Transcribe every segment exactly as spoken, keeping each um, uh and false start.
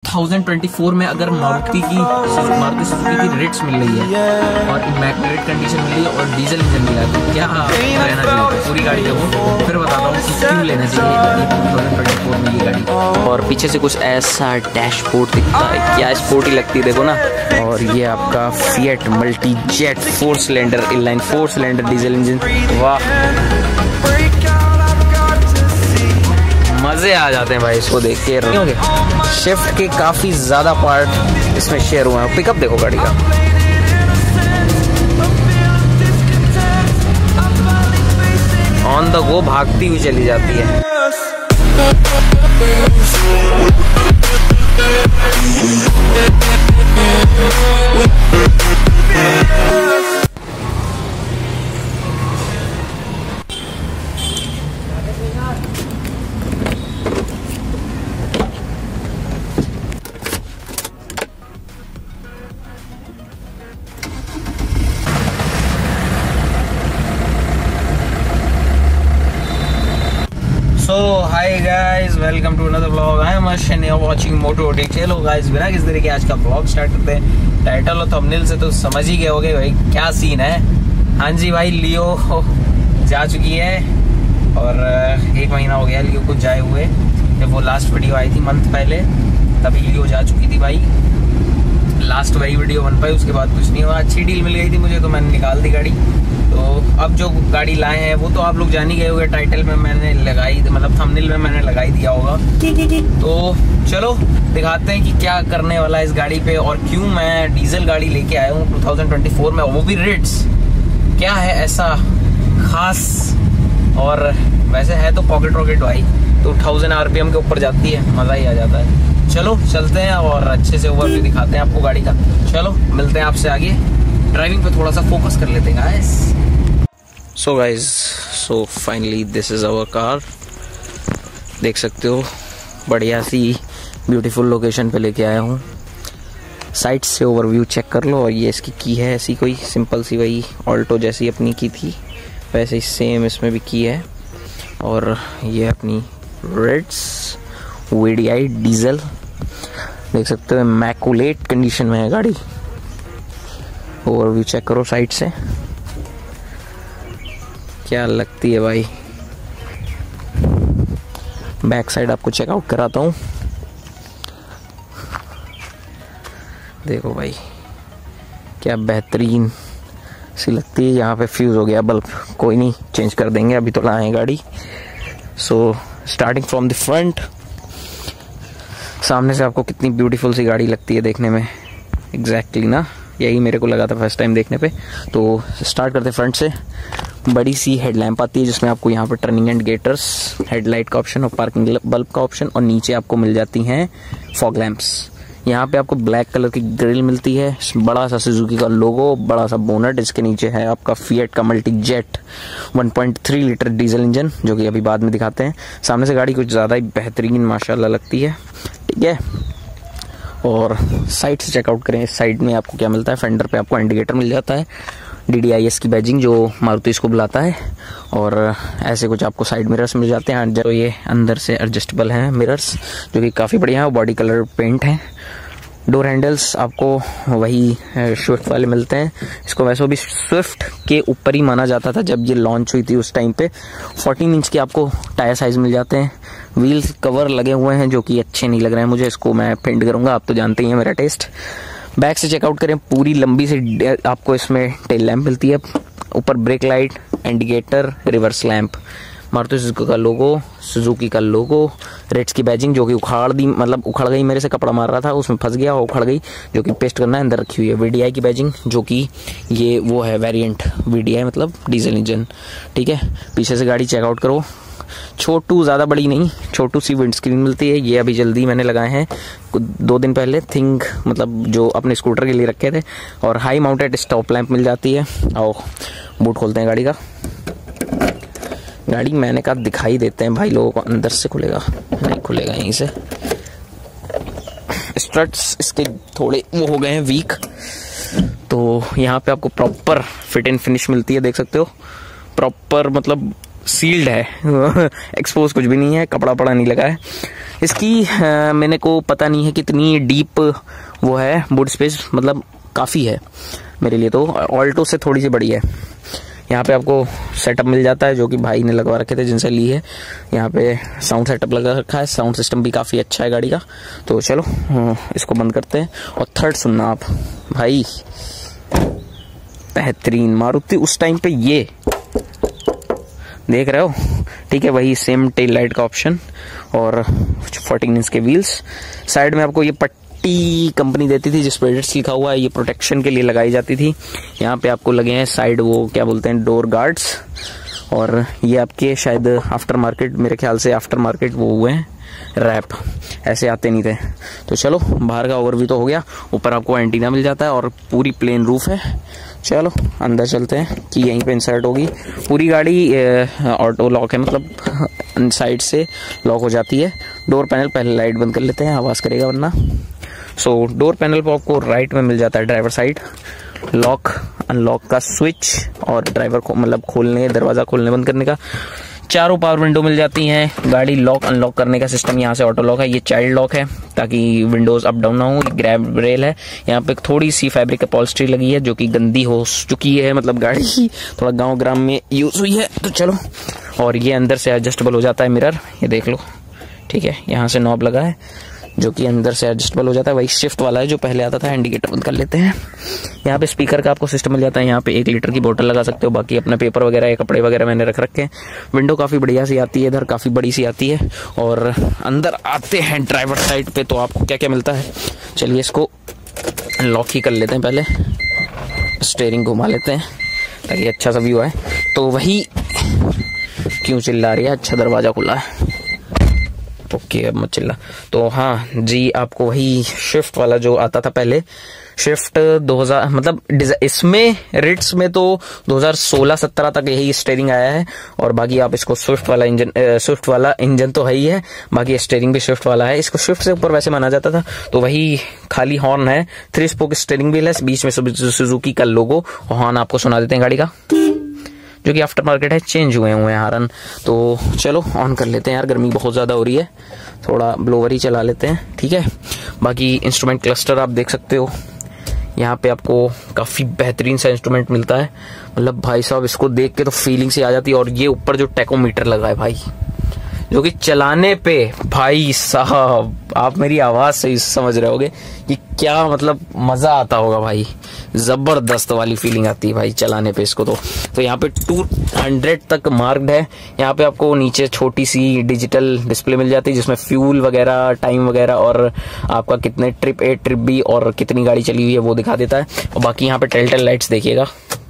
Thousand twenty four में अगर मारुति की मारुति सुजुकी की रिट्स मिल रही है और इमैक्युलेट कंडीशन मिल रही है और डीजल इंजन मिला है तो क्या रहना चाहिए? पूरी गाड़ी देखो फिर बताता हूँ कि क्यों लेना चाहिए टू थाउजेंड ट्वेंटी फोर में ये गाड़ी। और पीछे से कुछ ऐसा डैशबोर्ड दिखता है, क्या स्पोर्टी लगती है देखो ना। और ये आपका Fiat multijet four cylinder inline four cylinder diesel engine, वाह मजे आ जाते हैं भाई इसको देख के। क्योंकि शिफ्ट के काफी ज्यादा पार्ट इसमें शेयर हुए हैं। पिकअप देखो गाड़ी का, ऑन द गो भागती हुई चली जाती है। So hi guys, welcome to another vlog. I am Ash and you are watching Moto Tech. चलो guys, बिना किस तरीके आज का vlog स्टार्ट करते हैं। टाइटल और थंबनेल से तो समझ ही गए होगे भाई क्या सीन है। हाँ जी भाई, लियो जा चुकी है और एक महीना हो गया लियो को जाए हुए। जब वो लास्ट वीडियो आई थी मंथ पहले तभी लियो जा चुकी थी भाई। लास्ट वही वीडियो बन पाई, उसके बाद कुछ नहीं हुआ। अच्छी डील मिल गई थी मुझे तो मैंने निकाल दी गाड़ी। तो अब जो गाड़ी लाए हैं वो तो आप लोग जान ही गए होंगे, टाइटल में मैंने लगाई मतलब थंबनेल में मैंने लगाई दिया होगा। तो चलो दिखाते हैं कि क्या करने वाला है इस गाड़ी पे और क्यों मैं डीजल गाड़ी लेके आया हूँ टू थाउजेंड ट्वेंटी फोर में, वो भी रिट्स। क्या है ऐसा खास? और वैसे है तो पॉकेट रॉकेट भाई, तो थाउजेंड आरपीएम के ऊपर जाती है, मजा ही आ जाता है। चलो चलते हैं और अच्छे से ओवरव्यू दिखाते हैं आपको गाड़ी का। चलो मिलते हैं आपसे आगे, ड्राइविंग पे थोड़ा सा फोकस कर लेते हैं guys. So guys, so finally this is our car. देख सकते हो बढ़िया सी ब्यूटीफुल लोकेशन पे लेके आया हूँ। साइड से ओवरव्यू चेक कर लो। और ये इसकी की है ऐसी कोई सिंपल सी, वही ऑल्टो जैसी अपनी की थी वैसे ही सेम इसमें भी की है। और ये अपनी रिट्स वीडीआई डीजल देख सकते हो, इमैक्युलेट कंडीशन में है गाड़ी। ओवरव्यू चेक करो साइड से, क्या लगती है भाई। बैक साइड आपको चेकआउट कराता हूँ, देखो भाई क्या बेहतरीन सी लगती है। यहाँ पे फ्यूज हो गया बल्ब, कोई नहीं चेंज कर देंगे, अभी तो लाए हैं गाड़ी। So starting from the front, सामने से आपको कितनी ब्यूटीफुल सी गाड़ी लगती है देखने में। एग्जैक्टली ना, यही मेरे को लगा था फर्स्ट टाइम देखने पे। तो स्टार्ट करते फ्रंट से। बड़ी सी हेडलैम्प आती है जिसमें आपको यहाँ पर टर्निंग इंडिकेटर्स, हेडलाइट का ऑप्शन और पार्किंग बल्ब का ऑप्शन, और नीचे आपको मिल जाती हैं फॉग लैंप्स। यहाँ पे आपको ब्लैक कलर की ग्रिल मिलती है, बड़ा सा सुजुकी का लोगो, बड़ा सा बोनट। इसके नीचे है आपका फिएट का multijet one point three litre diesel engine, जो कि अभी बाद में दिखाते हैं। सामने से गाड़ी कुछ ज़्यादा ही बेहतरीन माशाल्लाह लगती है, ठीक है। और साइड से चेकआउट करें, इस साइड में आपको क्या मिलता है। फेंडर पे आपको इंडिकेटर मिल जाता है, डी डी आई एस की बैजिंग जो मारुति इसको बुलाता है। और ऐसे कुछ आपको साइड मिरर्स मिल जाते हैं, जो ये अंदर से एडजस्टेबल हैं मिरर्स, जो कि काफ़ी बढ़िया है। बॉडी कलर पेंट है। डोर हैंडल्स आपको वही स्विफ्ट वाले मिलते हैं। इसको वैसे भी स्विफ्ट के ऊपर ही माना जाता था जब ये लॉन्च हुई थी उस टाइम पे। फोर्टीन इंच के आपको टायर साइज मिल जाते हैं। व्हील कवर लगे हुए हैं जो कि अच्छे नहीं लग रहे हैं मुझे, इसको मैं पेंट करूंगा, आप तो जानते ही हैं मेरा टेस्ट। बैक से चेकआउट करें, पूरी लंबी से आपको इसमें टेल लैंप मिलती है। ऊपर brake light, indicator, reverse lamp, Maruti Suzuki का लोगो, सुजुकी का लोगो, रेट्स की बैजिंग जो कि उखाड़ दी, मतलब उखड़ गई, मेरे से कपड़ा मार रहा था उसमें फंस गया और उखड़ गई, जो कि पेस्ट करना है, अंदर रखी हुई है। वीडीआई की बैजिंग जो कि ये वो है वेरिएंट वीडीआई मतलब डीजल इंजन, ठीक है। पीछे से गाड़ी चेकआउट करो, छोटू, ज़्यादा बड़ी नहीं, छोटू सी विंड स्क्रीन मिलती है। ये अभी जल्दी मैंने लगाए हैं दो दिन पहले, थिंग मतलब जो अपने स्कूटर के लिए रखे थे। और हाई माउंटेड स्टॉप लैंप मिल जाती है। आओ बूट खोलते हैं गाड़ी का। गाड़ी मैंने कहा दिखाई देते हैं भाई लोगों को, अंदर से खुलेगा नहीं, खुलेगा यहीं से। स्ट्रट्स इसके थोड़े वो हो गए हैं वीक, तो यहाँ पे आपको प्रॉपर फिट एंड फिनिश मिलती है, देख सकते हो। प्रॉपर मतलब सील्ड है एक्सपोज कुछ भी नहीं है, कपड़ा पड़ा नहीं लगा है। इसकी आ, मैंने को पता नहीं है कितनी डीप वो है बूट स्पेस, मतलब काफ़ी है मेरे लिए तो, ऑल्टो से थोड़ी सी बड़ी है। यहाँ पे आपको सेटअप मिल जाता है जो कि भाई ने लगवा रखे थे जिनसे ली है। यहाँ पे साउंड सेटअप लगा रखा है, साउंड सिस्टम भी काफ़ी अच्छा है गाड़ी का। तो चलो इसको बंद करते हैं और थर्ड सुनना आप भाई, बेहतरीन मारुति उस टाइम पे ये देख रहे हो, ठीक है, वही सेम टेल लाइट का ऑप्शन और फोर्टीन इंच के व्हील्स। साइड में आपको ये पट्टी कंपनी देती थी जिस पर एडिट्स लिखा हुआ है, ये प्रोटेक्शन के लिए लगाई जाती थी। यहाँ पे आपको लगे हैं साइड वो क्या बोलते हैं डोर गार्ड्स, और ये आपके शायद आफ्टर मार्केट, मेरे ख्याल से आफ्टर मार्केट वो हुए हैं रैप, ऐसे आते नहीं थे। तो चलो बाहर का ओवरव्यू तो हो गया, ऊपर आपको एंटीना मिल जाता है और पूरी प्लेन रूफ है। चलो अंदर चलते हैं कि यहीं पे इंसर्ट होगी। पूरी गाड़ी ऑटो लॉक है, मतलब साइड से लॉक हो जाती है। डोर पैनल पहले लाइट बंद कर लेते हैं, आवाज़ करेगा वरना। सो डोर पैनल पर आपको राइट में मिल जाता है ड्राइवर साइड, लॉक अनलॉक का स्विच और ड्राइवर को मतलब खोलने दरवाज़ा खोलने बंद करने का। चारों पावर विंडो मिल जाती हैं। गाड़ी लॉक अनलॉक करने का सिस्टम यहाँ से ऑटो लॉक है, ये चाइल्ड लॉक है ताकि विंडोज अप डाउन ना हो। ग्रैब रेल है, यहाँ पे थोड़ी सी फैब्रिक अपॉल्स्ट्री लगी है जो कि गंदी हो चुकी है, मतलब गाड़ी थोड़ा गांव ग्राम में यूज हुई है। तो चलो, और ये अंदर से एडजस्टेबल हो जाता है मिरर, ये देख लो, ठीक है, यहाँ से नॉब लगा है जो कि अंदर से एडजस्टेबल हो जाता है, वही शिफ्ट वाला है जो पहले आता था। इंडिकेटर बंद कर लेते हैं। यहाँ पे स्पीकर का आपको सिस्टम मिल जाता है, यहाँ पे एक लीटर की बोतल लगा सकते हो, बाकी अपना पेपर वगैरह या कपड़े वगैरह मैंने रख रखे हैं। विंडो काफ़ी बढ़िया सी आती है, इधर काफ़ी बड़ी सी आती है। और अंदर आते हैं ड्राइवर साइड पे, तो आपको क्या क्या मिलता है, चलिए इसको लॉक ही कर लेते हैं। पहले स्टेयरिंग घुमा लेते हैं ताकि अच्छा सा व्यू आए। तो वही क्यों चिल्ला रही है, अच्छा दरवाज़ा खुला है, ओके अब मत चिल्ला। तो हाँ जी, आपको वही शिफ्ट वाला जो आता था पहले, शिफ्ट दो हज़ार मतलब इसमें रिट्स में तो दो हज़ार सोलह सत्रह तक यही स्टीयरिंग आया है। और बाकी आप इसको स्विफ्ट वाला इंजन, स्विफ्ट वाला इंजन तो है ही है, बाकी स्टीयरिंग भी स्विफ्ट वाला है। इसको स्विफ्ट से ऊपर वैसे माना जाता था। तो वही खाली हॉर्न है, थ्री स्पोक स्टीयरिंग व्हील है, बीच में सुजुकी का लोगो, हॉर्न आपको सुना देते हैं गाड़ी का, जो कि आफ्टर मार्केट है, चेंज हुए हुए हैं हारन। तो चलो ऑन कर लेते हैं यार, गर्मी बहुत ज़्यादा हो रही है, थोड़ा ब्लोवर ही चला लेते हैं, ठीक है। बाकी इंस्ट्रूमेंट क्लस्टर आप देख सकते हो, यहाँ पे आपको काफ़ी बेहतरीन सा इंस्ट्रूमेंट मिलता है, मतलब भाई साहब इसको देख के तो फीलिंग से आ जाती है। और ये ऊपर जो टेकोमीटर लगा है भाई, जो कि चलाने पे भाई साहब आप मेरी आवाज़ से समझ रहे होगे कि क्या मतलब मज़ा आता होगा भाई, ज़बरदस्त वाली फीलिंग आती है भाई चलाने पे इसको। तो तो यहाँ पे दो सौ तक मार्क्ड है। यहाँ पे आपको नीचे छोटी सी डिजिटल डिस्प्ले मिल जाती है जिसमें फ्यूल वगैरह, टाइम वगैरह और आपका कितने ट्रिप ए ट्रिप बी और कितनी गाड़ी चली हुई है वो दिखा देता है। और बाकी यहाँ पे टेलटेल लाइट्स देखिएगा,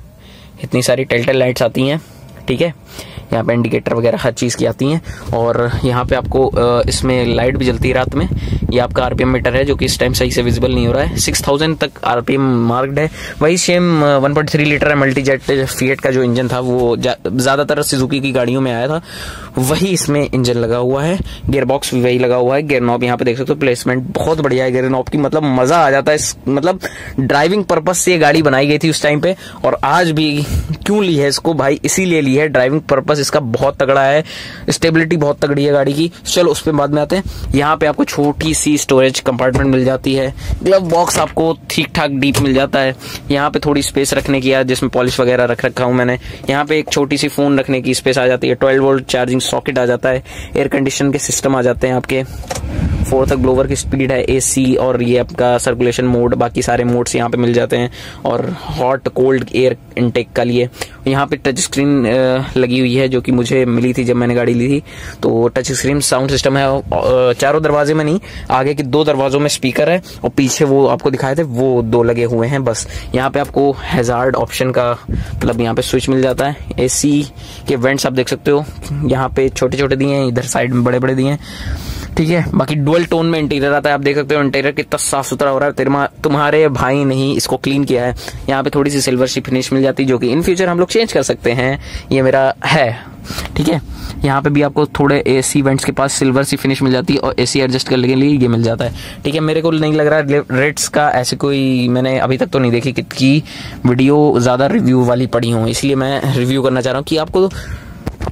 इतनी सारी टेलटेल लाइट्स आती हैं, ठीक है। यहाँ पे इंडिकेटर वगैरह हर चीज़ की आती हैं। और यहाँ पे आपको इसमें लाइट भी जलती है रात में। ये आपका आरपीएम मीटर है जो कि इस टाइम सही से विजिबल नहीं हो रहा है, सिक्स थाउजेंड तक आरपीएम मार्क्ड है। वही same one point three litre है मल्टी जेट फिएट का जो इंजन था वो ज़्यादातर सुजुकी की गाड़ियों में आया था, वही इसमें इंजन लगा हुआ है। गियर बॉक्स भी वही लगा हुआ है। गियर नॉब यहाँ पे देख सकते हो, प्लेसमेंट बहुत बढ़िया है गियर नॉब की, मतलब मज़ा आ जाता है। मतलब ड्राइविंग पर्पज से ये गाड़ी बनाई गई थी उस टाइम पे, और आज भी क्यों ली है इसको भाई, इसीलिए ली है, ड्राइविंग पर्पज इसका बहुत तगड़ा है, स्टेबिलिटी बहुत तगड़ी है गाड़ी की। चलो उस पर बाद में आते हैं। यहाँ पे आपको छोटी सी स्टोरेज कंपार्टमेंट मिल जाती है, ग्लव बॉक्स आपको ठीक ठाक डीप मिल जाता है। यहाँ पे थोड़ी स्पेस रखने की है जिसमें पॉलिश वगैरह रख रखा हूँ मैंने। यहाँ पे एक छोटी सी फोन रखने की स्पेस आ जाती है, ट्वेल्व वोल्ट चार्जिंग सॉकेट आ जाता है, एयर कंडीशन के सिस्टम आ जाते हैं आपके, फोर तक ब्लोवर की स्पीड है, एसी और ये आपका सर्कुलेशन मोड, बाकी सारे मोड्स यहाँ पे मिल जाते हैं। और हॉट कोल्ड एयर इनटेक का लिए यहाँ पे टच स्क्रीन लगी हुई है जो कि मुझे मिली थी जब मैंने गाड़ी ली थी। तो टच स्क्रीन साउंड सिस्टम है, चारों दरवाजे में नहीं, आगे के दो दरवाजों में स्पीकर है और पीछे वो आपको दिखाए थे वो दो लगे हुए हैं बस। यहाँ पे आपको हैजार्ड ऑप्शन का मतलब यहाँ पे स्विच मिल जाता है। एसी के वेंट्स आप देख सकते हो, यहाँ पे छोटे छोटे दिए हैं, इधर साइड में बड़े बड़े दिए हैं, ठीक है। बाकी डुअल टोन में इंटीरियर आता है, आप देख सकते हो इंटीरियर कितना साफ सुथरा हो रहा है, तुम्हारे भाई ने ही इसको क्लीन किया है। यहाँ पे थोड़ी सी सिल्वर सी फिनिश मिल जाती है जो कि इन फ्यूचर हम लोग चेंज कर सकते हैं, ये मेरा है, ठीक है। यहाँ पे भी आपको थोड़े एसी वेंट्स के पास सिल्वर सी फिनिश मिल जाती है और एसी एडजस्ट करने के लिए ये मिल जाता है, ठीक है। मेरे को नहीं लग रहा रेट्स का ऐसे कोई मैंने अभी तक तो नहीं देखी कि वीडियो ज़्यादा रिव्यू वाली पड़ी हो, इसलिए मैं रिव्यू करना चाह रहा हूँ कि आपको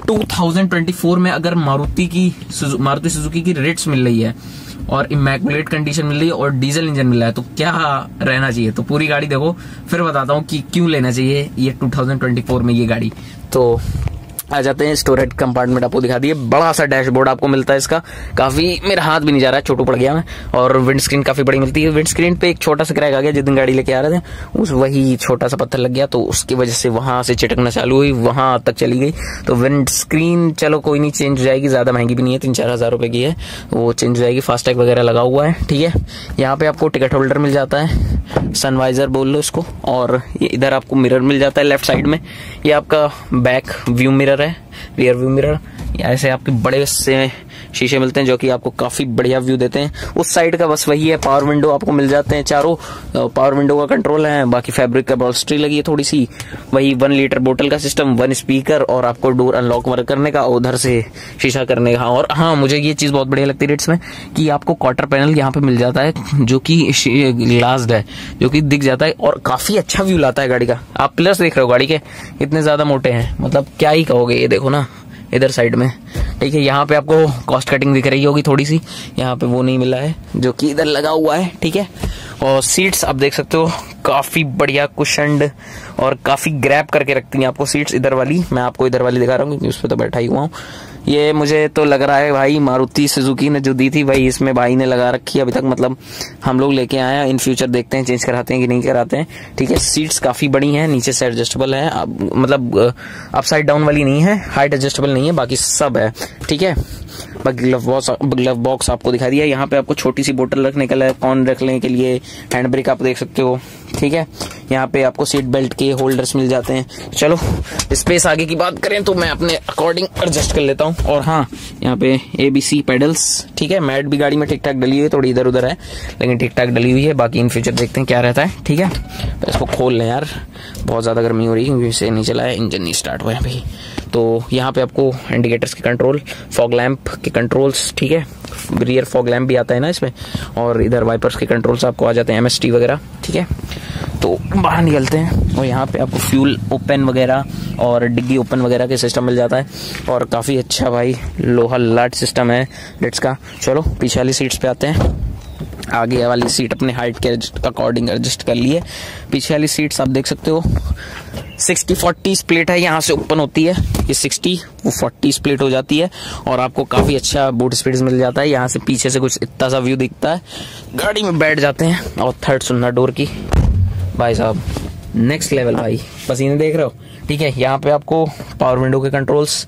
टू थाउजेंड ट्वेंटी फोर में अगर मारुति की मारुति सुजुकी की रेट्स मिल रही है और इमैकुलेट कंडीशन मिल रही है और डीजल इंजन मिल रहा है तो क्या रहना चाहिए। तो पूरी गाड़ी देखो फिर बताता हूँ कि क्यों लेना चाहिए ये टू थाउजेंड ट्वेंटी फोर में ये गाड़ी। तो आ जाते हैं स्टोरेज कंपार्टमेंट, आपको दिखा दिए। बड़ा सा डैशबोर्ड आपको मिलता है इसका, काफी मेरा हाथ भी नहीं जा रहा है, छोटू पड़ गया मैं। और विंड स्क्रीन काफी बड़ी मिलती है। विंड स्क्रीन पे एक छोटा सा क्रैक आ गया जिस दिन गाड़ी लेके आ रहे थे, उस वही छोटा सा पत्थर लग गया तो उसकी वजह से वहां से चिटकना चालू हुई, वहां तक चली गई। तो विंड स्क्रीन चलो कोई नहीं, चेंज हो जाएगी, ज्यादा महंगी भी नहीं है, तीन चार हजार रुपए की है, वो चेंज हो जाएगी। फास्टैग वगैरह लगा हुआ है, ठीक है। यहाँ पे आपको टिकट होल्डर मिल जाता है, सनवाइजर बोल लो इसको, और ये इधर आपको मिरर मिल जाता है लेफ्ट साइड में। ये आपका बैक व्यू मिरर है, रियर व्यू मिरर। ऐसे आपके बड़े से शीशे मिलते हैं जो कि आपको काफी बढ़िया व्यू देते हैं। उस साइड का बस वही है, पावर विंडो आपको मिल जाते हैं चारों, पावर विंडो का कंट्रोल है। बाकी फैब्रिक का बॉल्स्ट्री लगी है थोड़ी सी, वही वन लीटर बोतल का सिस्टम, वन स्पीकर और आपको डोर अनलॉक वर्क करने का, उधर से शीशा करने का। और हाँ, मुझे ये चीज बहुत बढ़िया लगती है रेट्स में कि आपको क्वार्टर पैनल यहाँ पे मिल जाता है जो कि ग्लास्ड है, जो कि दिख जाता है और काफी अच्छा व्यू लाता है गाड़ी का। आप पिलर्स देख रहे हो गाड़ी के इतने ज्यादा मोटे हैं, मतलब क्या ही कहोगे। ये देखो ना इधर साइड में, ठीक है। यहाँ पे आपको कॉस्ट कटिंग दिख रही होगी थोड़ी सी, यहाँ पे वो नहीं मिला है जो कि इधर लगा हुआ है, ठीक है। और सीट्स आप देख सकते हो काफी बढ़िया कुशन्ड और काफी ग्रैब करके रखती हैं आपको सीट्स। इधर वाली मैं आपको इधर वाली दिखा रहा हूँ क्योंकि उस पर तो बैठा ही हुआ हूँ। ये मुझे तो लग रहा है भाई मारुति सुजुकी ने जो दी थी भाई इसमें भाई ने लगा रखी है अभी तक, मतलब हम लोग लेके आए हैं। इन फ्यूचर देखते हैं चेंज कराते हैं कि नहीं कराते हैं, ठीक है। सीट्स काफी बड़ी हैं, नीचे से एडजस्टेबल है, अब मतलब अपसाइड डाउन वाली नहीं है, हाइट एडजस्टेबल नहीं है, बाकी सब है, ठीक है। बाकी ग्लव बॉक्स ग्लव बॉक्स आपको दिखा दिया। यहाँ पे आपको छोटी सी बोतल रखने के लिए, कॉर्न रखने के लिए, हैंड ब्रेक आप देख सकते हो, ठीक है। यहाँ पे आपको सीट बेल्ट के होल्डर्स मिल जाते हैं। चलो स्पेस आगे की बात करें तो मैं अपने अकॉर्डिंग एडजस्ट कर लेता हूँ। और हाँ, यहाँ पे ए बी सी पेडल्स, ठीक है। मैट भी गाड़ी में ठीक ठाक डली हुई है, थोड़ी इधर उधर है लेकिन ठीक ठाक डली हुई है। बाकी इन फ्यूचर देखते हैं क्या रहता है, ठीक है। तो इसको खोल लें यार, बहुत ज्यादा गर्मी हो रही है क्योंकि इसे नहीं चलाया, इंजन नहीं स्टार्ट हुआ है भाई। तो यहाँ पे आपको इंडिकेटर्स के कंट्रोल, फॉग लैंप के कंट्रोल्स, ठीक है। रियर फॉग लैंप भी आता है ना इसमें, और इधर वाइपर्स के कंट्रोल्स आपको आ जाते हैं, एमएसटी वगैरह, ठीक है। तो बाहर निकलते हैं और यहाँ पे आपको फ्यूल ओपन वगैरह और डिग्गी ओपन वगैरह के सिस्टम मिल जाता है और काफ़ी अच्छा भाई लोहा लाट सिस्टम है लेट्स का। चलो पीछे वाली सीट्स पे आते हैं। आगे वाली सीट अपने हाइट के अकॉर्डिंग एडजस्ट कर लिए। पीछे वाली सीट्स आप देख सकते हो सिक्सटी फोर्टी स्प्लिट है, यहाँ से ओपन होती है ये सिक्सटी, वो फोर्टी स्प्लिट हो जाती है और आपको काफी अच्छा बूट स्पेस मिल जाता है। यहाँ से पीछे से कुछ इतना सा व्यू दिखता है। गाड़ी में बैठ जाते हैं और थर्ड सुनना डोर की भाई साहब नेक्स्ट लेवल भाई, पसीने देख रहे हो, ठीक है। यहाँ पे आपको पावर विंडो के कंट्रोल्स,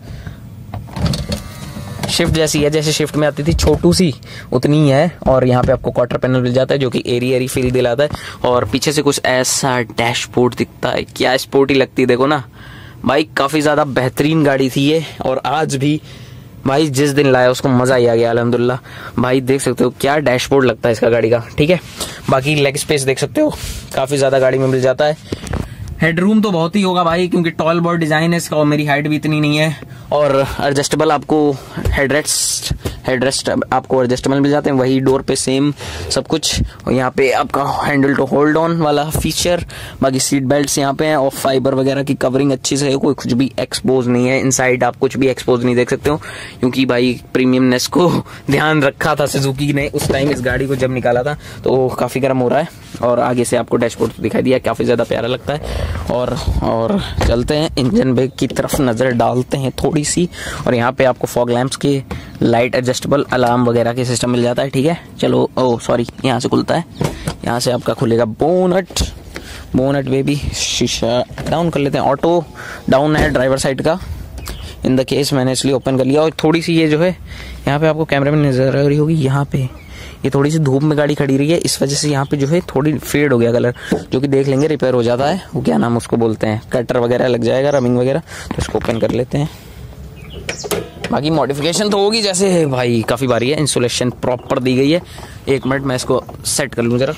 शिफ्ट जैसी है जैसे शिफ्ट में आती थी छोटू सी उतनी ही है। और यहाँ पे आपको क्वार्टर पैनल मिल जाता है जो कि एरी एरी फील दिलाता है। और पीछे से कुछ ऐसा डैशबोर्ड दिखता है, क्या स्पोर्टी लगती है, देखो ना भाई, काफी ज्यादा बेहतरीन गाड़ी थी ये। और आज भी भाई जिस दिन लाया उसको मजा ही आ गया अल्हम्दुलिल्लाह। भाई देख सकते हो क्या डैशबोर्ड लगता है इसका गाड़ी का, ठीक है। बाकी लेग स्पेस देख सकते हो काफी ज्यादा गाड़ी में मिल जाता है। हेडरूम तो बहुत ही होगा भाई क्योंकि टॉल बॉड डिजाइन है इसका और मेरी हाइट भी इतनी नहीं है। और एडजस्टेबल आपको हेडरेस्ट हेडरेस्ट आपको एडजस्टेबल मिल जाते हैं, वही डोर पे सेम सब कुछ। और यहाँ पे आपका हैंडल टू होल्ड ऑन वाला फीचर। बाकी सीट बेल्ट्स यहाँ पे हैं और फाइबर वगैरह की कवरिंग अच्छी से है, कोई कुछ भी एक्सपोज नहीं है। इनसाइड आप कुछ भी एक्सपोज नहीं देख सकते हो क्योंकि भाई प्रीमियमनेस को ध्यान रखा था सुजुकी ने उस टाइम इस गाड़ी को जब निकाला था। तो काफी गर्म हो रहा है। और आगे से आपको डैशबोर्ड दिखाई दिया, काफी ज्यादा प्यारा लगता है। और और चलते हैं इंजन ब्रेक की तरफ नजर डालते हैं थोड़ी सी। और यहाँ पे आपको फॉग लैंप्स के लाइट एडजस्टेबल अलार्म वगैरह के सिस्टम मिल जाता है, ठीक है। चलो ओ सॉरी यहाँ से खुलता है, यहाँ से आपका खुलेगा बोनट बोनट बेबी। शीशा डाउन कर लेते हैं, ऑटो डाउन है ड्राइवर साइड का इन द केस, मैंने इसलिए ओपन कर लिया। और थोड़ी सी ये जो है यहाँ पे आपको कैमरे में नजर आ रही होगी, यहाँ पे ये थोड़ी सी धूप में गाड़ी खड़ी रही है इस वजह से यहाँ पे जो है थोड़ी फेड हो गया कलर, जो कि देख लेंगे रिपेयर हो जाता है। वो क्या नाम उसको बोलते हैं, कटर वगैरह लग जाएगा, रबिंग वगैरह, तो इसको ओपन कर लेते हैं। बाकी मॉडिफिकेशन तो होगी जैसे भाई काफी बारी है, इंसुलेशन प्रॉपर दी गई है। एक मिनट मैं इसको सेट कर लूं जरा।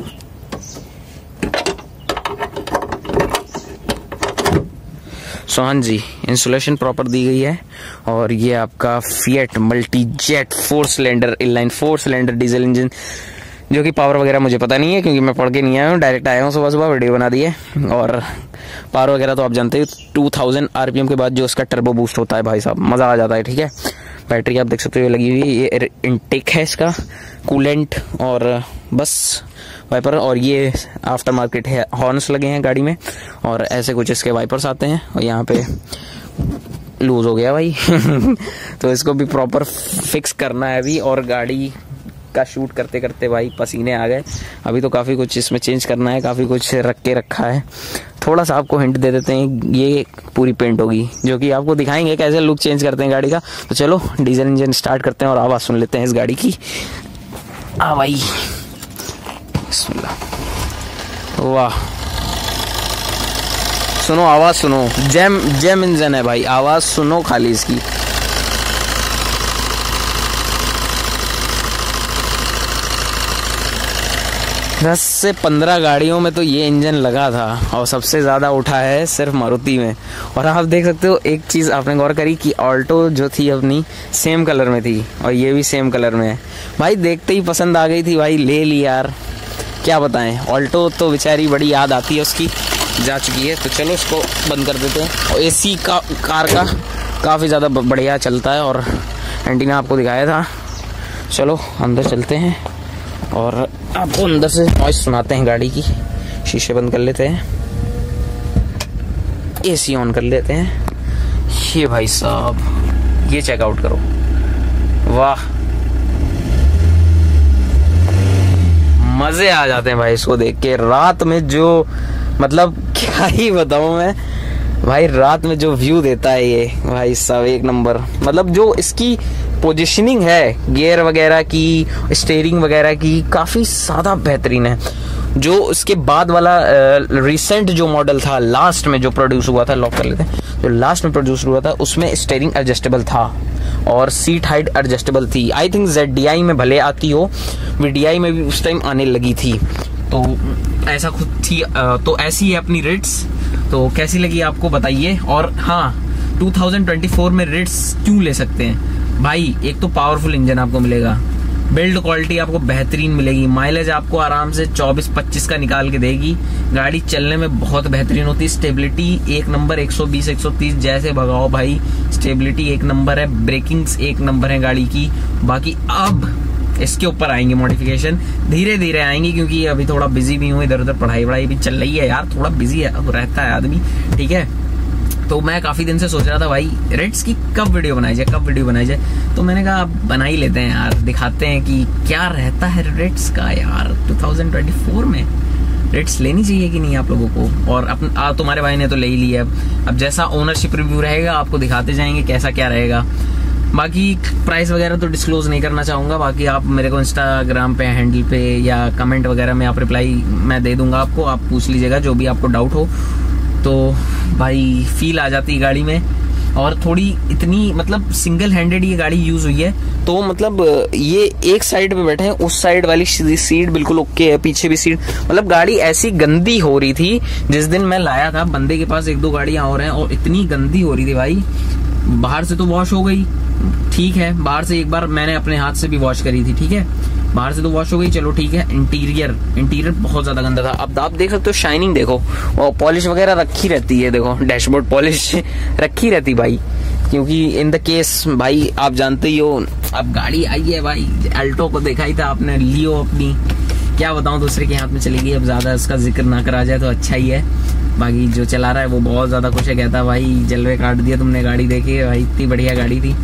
सो हाँ जी, इंसुलेशन प्रॉपर दी गई है। और ये आपका Fiat multijet four cylinder inline four cylinder diesel engine जो कि पावर वगैरह मुझे पता नहीं है क्योंकि मैं पढ़ के नहीं आया हूँ, डायरेक्ट आया हूँ सुबह सुबह, वीडियो बना दी है। और पावर वगैरह तो आप जानते हो टू थाउजेंड आरपीएम के बाद जो उसका टर्बो बूस्ट होता है भाई साहब, मज़ा आ जाता है। ठीक है, बैटरी आप देख सकते हो लगी हुई, ये इनटेक है इसका, कूलेंट और बस वाइपर, और ये आफ्टर मार्केट है हॉर्न्स लगे हैं गाड़ी में, और ऐसे कुछ इसके वाइपर्स आते हैं। और यहाँ पे लूज हो गया भाई तो इसको भी प्रॉपर फिक्स करना है अभी, और गाड़ी का शूट करते करते भाई पसीने आ गए। अभी तो काफ़ी कुछ इसमें चेंज करना है, काफ़ी कुछ रख के रखा है। थोड़ा सा आपको हिंट दे देते हैं, ये पूरी पेंट होगी, जो कि आपको दिखाएंगे कैसे लुक चेंज करते हैं गाड़ी का। तो चलो डीजल इंजन स्टार्ट करते हैं और आवाज़ सुन लेते हैं इस गाड़ी की। आ भाई, बिस्मिल्लाह, वाह, सुनो आवाज़ सुनो, जेम जेम इंजन है भाई, आवाज़ सुनो खाली इसकी। दस से पंद्रह गाड़ियों में तो ये इंजन लगा था और सबसे ज़्यादा उठा है सिर्फ मारुति में। और आप देख सकते हो एक चीज़ आपने गौर करी कि ऑल्टो जो थी अपनी सेम कलर में थी और ये भी सेम कलर में है भाई। देखते ही पसंद आ गई थी भाई, ले ली यार, क्या बताएं। ऑल्टो तो बेचारी बड़ी याद आती है उसकी, जा चुकी है। तो चलो इसको बंद कर देते हैं। और एसी का कार का काफ़ी ज़्यादा बढ़िया चलता है और एंटीना आपको दिखाया था। चलो अंदर चलते हैं और आपको अंदर से नॉइस सुनाते हैं गाड़ी की। शीशे बंद कर लेते हैं, एसी ऑन कर लेते हैं। ये भाई साहब, ये चेकआउट करो, वाह, मजे आ जाते हैं भाई इसको देख के। रात में जो, मतलब क्या ही बताऊं मैं भाई, रात में जो व्यू देता है ये भाई साहब एक नंबर। मतलब जो इसकी पोजीशनिंग है गियर वगैरह की, स्टीयरिंग वगैरह की, काफ़ी ज़्यादा बेहतरीन है। जो उसके बाद वाला रिसेंट जो मॉडल था, लास्ट में जो प्रोड्यूस हुआ था, लॉक कर लेते हैं, जो लास्ट में प्रोड्यूस हुआ था उसमें स्टीयरिंग एडजस्टेबल था और सीट हाइट एडजस्टेबल थी। I think Z D I में भले आती हो, वीडीआई में भी उस टाइम आने लगी थी, तो ऐसा खुद थी। तो ऐसी है अपनी रिट्स। तो कैसी लगी आपको बताइए। और हाँ, टू थाउजेंड ट्वेंटी फोर में रिट्स क्यों ले सकते हैं भाई? एक तो पावरफुल इंजन आपको मिलेगा, बिल्ड क्वालिटी आपको बेहतरीन मिलेगी, माइलेज आपको आराम से चौबीस पच्चीस का निकाल के देगी। गाड़ी चलने में बहुत बेहतरीन होती है, स्टेबिलिटी एक नंबर, एक सौ बीस एक सौ तीस जैसे भगाओ भाई, स्टेबिलिटी एक नंबर है, ब्रेकिंग्स एक नंबर है गाड़ी की। बाकी अब इसके ऊपर आएंगे मॉडिफिकेशन, धीरे धीरे आएंगी क्योंकि अभी थोड़ा बिजी भी हूँ, इधर उधर पढ़ाई वढ़ाई भी चल रही है यार, थोड़ा बिजी है, रहता है आदमी। ठीक है, तो मैं काफ़ी दिन से सोच रहा था भाई रेट्स की कब वीडियो बनाई जाए, कब वीडियो बनाई जाए। तो मैंने कहा बना ही लेते हैं यार, दिखाते हैं कि क्या रहता है रेट्स का यार टू थाउजेंड ट्वेंटी फोर में। रेट्स लेनी चाहिए कि नहीं आप लोगों को। और अपन आ, तुम्हारे भाई ने तो ले ही लिया, अब जैसा ओनरशिप रिव्यू रहेगा आपको दिखाते जाएंगे कैसा क्या रहेगा। बाकी प्राइस वगैरह तो डिस्क्लोज नहीं करना चाहूँगा। बाकी आप मेरे को इंस्टाग्राम पे हैंडल पे या कमेंट वगैरह में आप रिप्लाई मैं दे दूंगा आपको, आप पूछ लीजिएगा जो भी आपको डाउट हो। तो भाई फील आ जाती है गाड़ी में, और थोड़ी इतनी मतलब सिंगल हैंडेड ये गाड़ी यूज हुई है, तो मतलब ये एक साइड पे बैठे हैं, उस साइड वाली सीट बिल्कुल ओके है, पीछे भी सीट, मतलब गाड़ी ऐसी गंदी हो रही थी जिस दिन मैं लाया था, बंदे के पास एक दो गाड़ियां और हैं, और इतनी गंदी हो रही थी भाई। बाहर से तो वॉश हो गई, ठीक है, बाहर से एक बार मैंने अपने हाथ से भी वॉश करी थी, ठीक है, बाहर से तो वॉश हो गई, चलो ठीक है। इंटीरियर इंटीरियर बहुत ज्यादा गंदा था। अब आप देख सकते हो शाइनिंग देखो, और पॉलिश वगैरह रखी रहती है, देखो डैशबोर्ड पॉलिश रखी रहती भाई, क्योंकि इन द केस भाई आप जानते ही हो। अब गाड़ी आई है भाई, अल्टो को देखा ही था आपने, लियो अपनी, क्या बताऊं दूसरे के हाथ में चली गई। अब ज्यादा उसका जिक्र ना करा जाए तो अच्छा ही है। बाकी जो चला रहा है वो बहुत ज्यादा खुश है, कहता भाई जलवे काट दिया तुमने गाड़ी, देखी भाई इतनी बढ़िया गाड़ी थी।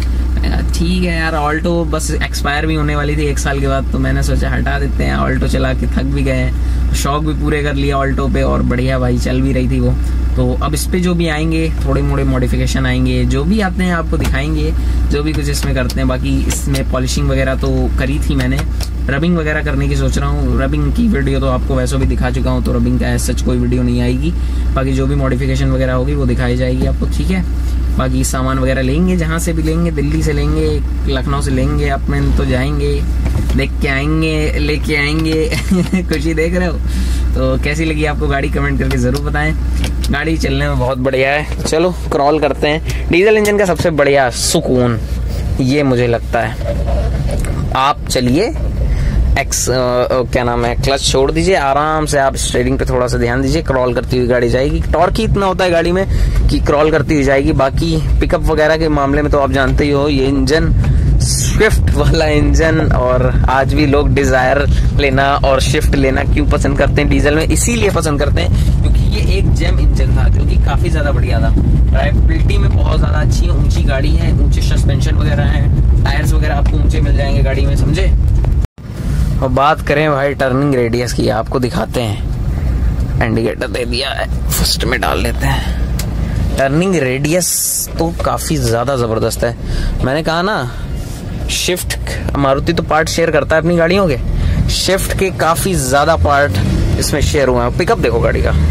ठीक है यार, ऑल्टो बस एक्सपायर भी होने वाली थी एक साल के बाद, तो मैंने सोचा हटा देते हैं, ऑल्टो चला के थक भी गए, शौक भी पूरे कर लिया ऑल्टो पे, और बढ़िया भाई चल भी रही थी वो। तो अब इस पे जो भी आएंगे थोड़े मोड़े मॉडिफिकेशन आएंगे, जो भी आते हैं आपको दिखाएंगे, जो भी कुछ इसमें करते हैं। बाकी इसमें पॉलिशिंग वगैरह तो करी थी मैंने, रबिंग वगैरह करने की सोच रहा हूँ। रबिंग की वीडियो तो आपको वैसे भी दिखा चुका हूँ, तो रबिंग का सच कोई वीडियो नहीं आएगी। बाकी जो भी मॉडिफिकेशन वगैरह होगी वो दिखाई जाएगी आपको, ठीक है। बाकी सामान वगैरह लेंगे, जहाँ से भी लेंगे, दिल्ली से लेंगे, लखनऊ से लेंगे, अपने तो जाएंगे, देख के आएंगे, लेके आएंगे खुशी देख रहे हो। तो कैसी लगी आपको गाड़ी, कमेंट करके ज़रूर बताएं। गाड़ी चलने में बहुत बढ़िया है। चलो क्रॉल करते हैं। डीजल इंजन का सबसे बढ़िया सुकून ये मुझे लगता है, आप चलिए एक्स क्या नाम है, क्लच छोड़ दीजिए, आराम से आप स्टीयरिंग पे थोड़ा सा ध्यान दीजिए, क्रॉल करती हुई गाड़ी जाएगी। टॉर्क ही इतना होता है गाड़ी में कि क्रॉल करती हुई जाएगी। बाकी पिकअप वगैरह के मामले में तो आप जानते ही हो, ये इंजन स्विफ्ट वाला इंजन, और आज भी लोग डिजायर लेना और शिफ्ट लेना क्यों पसंद करते हैं डीजल में, इसीलिए पसंद करते हैं क्योंकि ये एक जेम इंजन था जो कि काफी ज्यादा बढ़िया था। ड्राइवेबिलिटी में बहुत ज्यादा अच्छी है, ऊंची गाड़ी है, ऊंचे सस्पेंशन वगैरह है, टायर्स वगैरह आपको ऊंचे मिल जाएंगे गाड़ी में, समझे। और बात करें भाई टर्निंग रेडियस की, आपको दिखाते हैं। इंडिकेटर दे दिया है, फर्स्ट में डाल लेते हैं। टर्निंग रेडियस तो काफी ज्यादा जबरदस्त है। मैंने कहा ना, शिफ्ट मारुति तो पार्ट शेयर करता है अपनी गाड़ियों के, शिफ्ट के काफी ज्यादा पार्ट इसमें शेयर हुए हैं। पिकअप देखो गाड़ी का,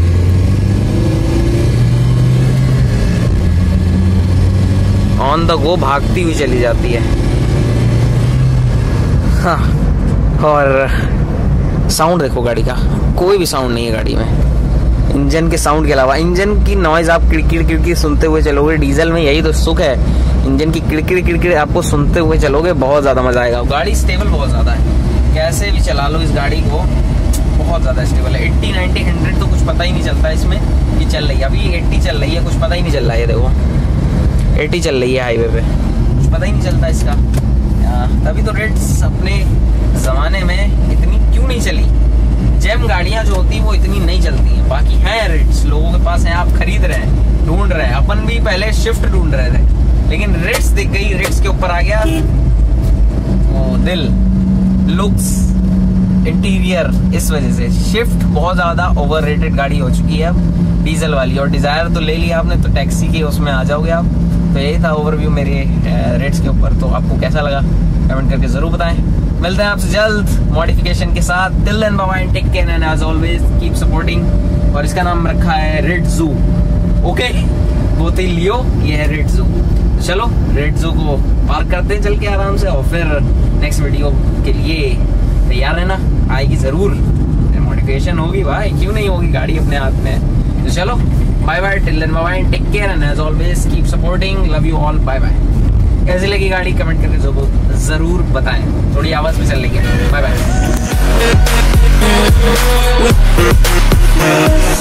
ऑन द गो भागती हुई चली जाती है। हाँ, और साउंड देखो गाड़ी का, कोई भी साउंड नहीं है गाड़ी में इंजन के साउंड के अलावा। इंजन की नॉइज आप किड़किड़ किड़किड़ सुनते हुए चलोगे, डीजल में यही तो सुख है, इंजन की किड़किड़ किड़किड़ आपको सुनते हुए चलोगे, बहुत ज्यादा मजा आएगा। गाड़ी स्टेबल बहुत ज्यादा है, कैसे भी चला लो इस गाड़ी को, बहुत ज्यादा स्टेबल है। अस्सी, नब्बे, हंड्रेड तो कुछ पता ही नहीं चलता इसमें कि चल रही है। अभी अस्सी चल रही है, कुछ पता ही नहीं चल रहा है, देखो अस्सी चल रही है हाईवे पे, कुछ पता ही नहीं चलता इसका। तभी तो रेट्स अपने जमाने में इतनी क्यों नहीं चली, जेम गाड़ियां जो होती है वो इतनी नहीं चलती हैं। बाकी है रेट्स लोगों के पास है, आप खरीद रहे हैं, ढूंढ रहे हैं। अपन भी पहले शिफ्ट ढूंढ रहे थे, लेकिन रेट्स दिख गई, रेट्स के ऊपर आ गया ओ, दिल, लुक्स, इंटीरियर। इस वजह से शिफ्ट बहुत ज्यादा ओवररेटेड गाड़ी हो चुकी है अब डीजल वाली। और डिजायर तो ले लिया आपने तो टैक्सी के उसमें आ जाओगे आप। तो यही था ओवरव्यू मेरे रेट्स के ऊपर। तो आपको कैसा लगा कमेंट करके जरूर बताएं। मिलते हैं आपसे जल्द मॉडिफिकेशन के साथ। Till then bye bye, take care and as always keep supporting. और इसका नाम रखा है रेड जू, ओके, बोती लियो, ये है रेड जू। चलो रेड जू को पार्क करते हैं चल के आराम से, और फिर नेक्स्ट वीडियो के लिए तैयार रहना, आएगी जरूर। मॉडिफिकेशन होगी भाई, क्यों नहीं होगी, गाड़ी अपने हाथ में। तो चलो bye bye, till then bye bye, take care and as always keep supporting, love you all, bye bye. कैसी लगी गाड़ी कमेंट करके जरूर बताएं, थोड़ी आवाज में चल रही है। Bye bye.